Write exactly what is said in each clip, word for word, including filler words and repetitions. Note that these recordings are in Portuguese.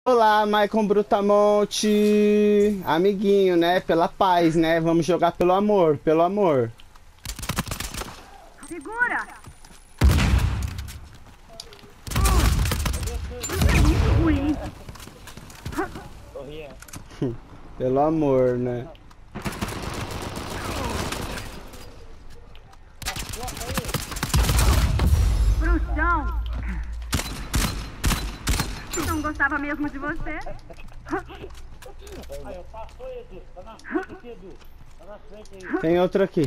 Olá, Maicon Brutamonte. Amiguinho, né? Pela paz, né? Vamos jogar pelo amor, pelo amor. Segura! Ruim. Pelo amor, né? Pro chão. Não gostava mesmo de você? Aí, eu passou, Edu. Tá na frente aqui, Edu. Tá na frente aí. Tem outro aqui.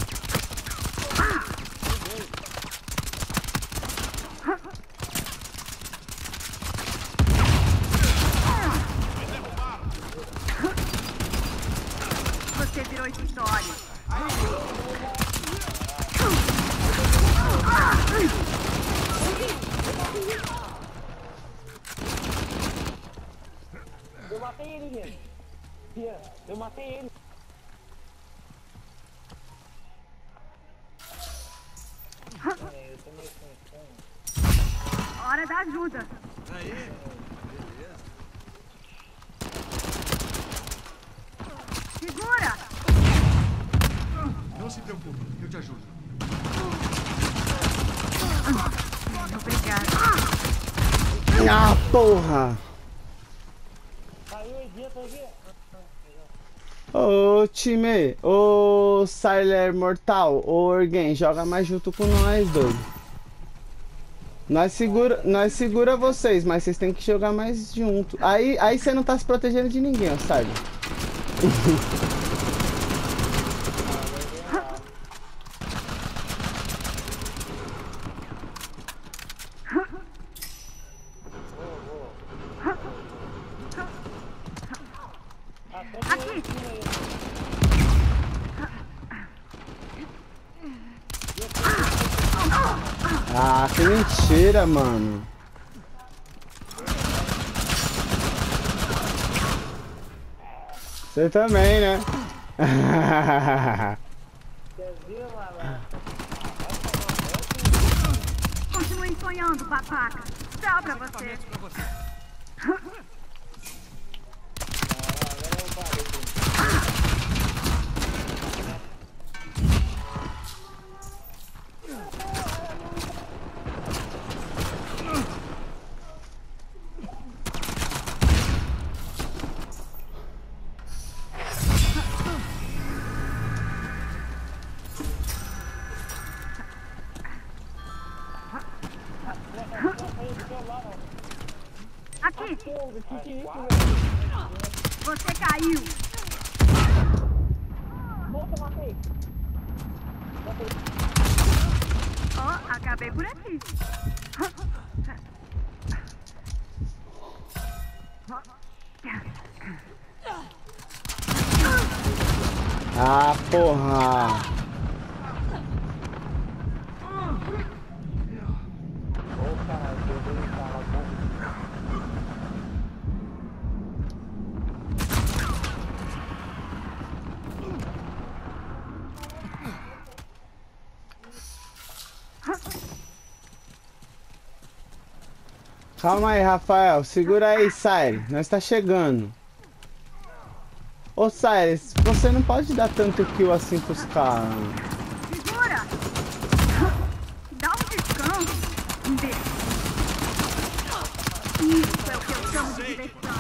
Você virou história. Eu matei ele, gente. Eu matei ele. É, eu tô meio sem fome. Hora da ajuda. Aí, beleza. Segura! Não se preocupe, eu te ajudo. Obrigada. Ah, porra! Saiu aí dentro aqui. Ô, time. Ô, Siler Mortal. Ô, Orgen, joga mais junto com nós, doido. Nós segura, nós segura vocês, mas vocês têm que jogar mais junto. Aí, aí você não tá se protegendo de ninguém, ó, Siler. Aqui! Ah, que mentira, mano. Você também, né? Você viu, mano? Continue sonhando, babaca. Tchau pra você. Pra você. Aqui! Você caiu! Moça, matei. Ó, acabei por aqui. Ah, porra. Ô, caralho, eu vou entrar lá com Calma aí, Rafael. Segura aí, Siler. Nós tá chegando. Ô, Siler, você não pode dar tanto kill assim pros caras. Segura! Dá um descanso. Imbecil. Isso é o que eu chamo de diversão.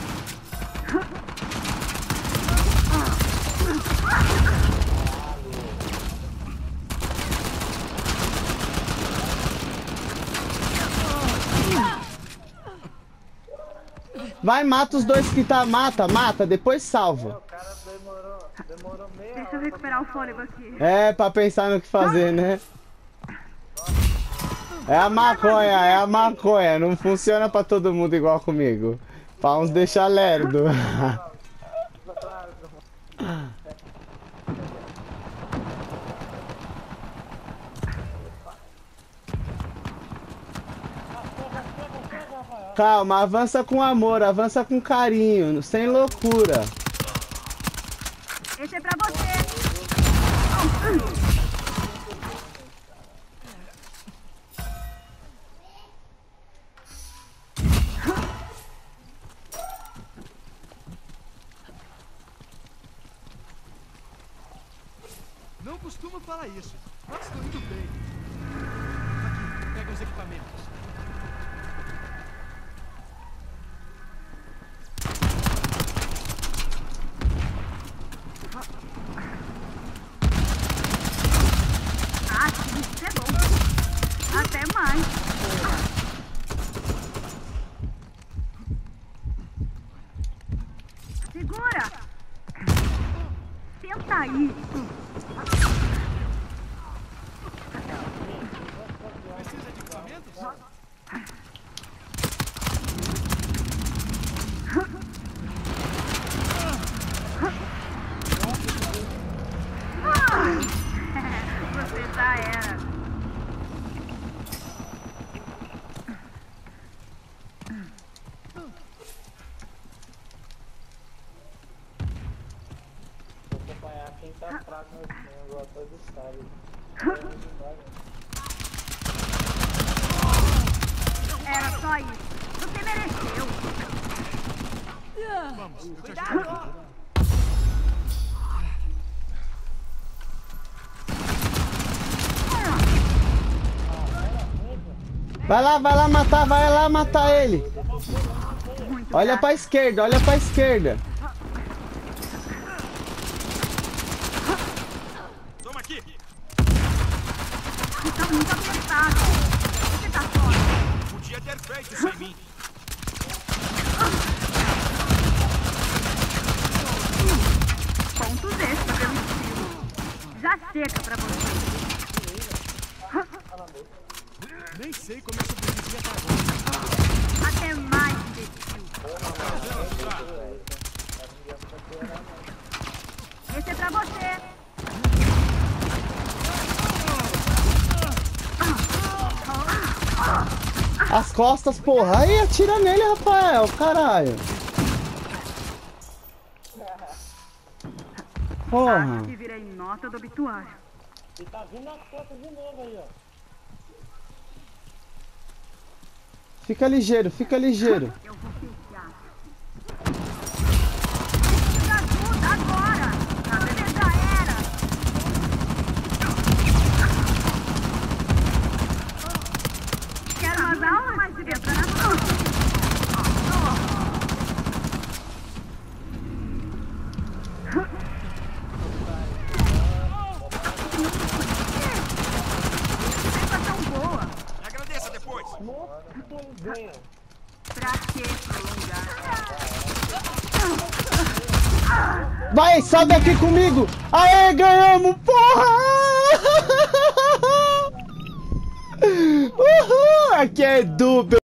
Vai, mata os dois que tá. Mata, mata, depois salva. o cara demorou, demorou meia Deixa eu hora. recuperar o fôlego aqui. É, pra pensar no que fazer, né? É a maconha, é a maconha. Não funciona pra todo mundo igual comigo. Pra uns deixar lerdo. Calma, avança com amor, avança com carinho, sem loucura. Esse é pra você. costumo falar isso, mas estou indo bem. Aqui, pega os equipamentos. Ah, isso é bom. Até mais. Segura! Senta aí. Precisa de equipamentos? Você já era. Vou acompanhar quem tá fraco no time, igual todo sabe. Era só isso. Você mereceu. Vamos, eu te Cuidado! ajudo. Vai lá, vai lá matar, vai lá matar ele. Muito Olha gato. pra esquerda, olha pra esquerda. Toma aqui. Tá muito apertado. Você tá fora. Podia ter feito sem mim. Pontos extra pelo estilo. Já chega pra você. Nem sei como eu sobrevivi até agora. Até mais, imbecil. Esse é pra você. As costas, porra. Aí atira nele, Rafael. Caralho. Porra. Acho que virei nota do obituário. E tá vindo as costas de novo aí, ó. Fica ligeiro, fica ligeiro. Eu vou fechar. Me ajuda agora. A bebê já era. Quero umas aulas mais de dentro na mão. Sensação boa. Agradeça depois. Pra que prolongar? Vai, sobe aqui comigo. Aê, ganhamos, porra. Uhul, aqui é Edu.